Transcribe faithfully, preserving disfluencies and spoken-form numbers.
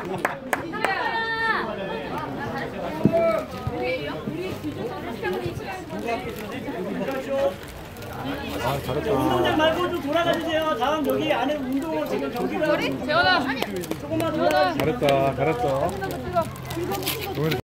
아, 잘했다. 운동장 말고 좀 돌아가 주세요. 다음 여기 안에 운동 지금 경기를. 재현아. 조금만 돌아가 주세요. 잘했다, 잘했어.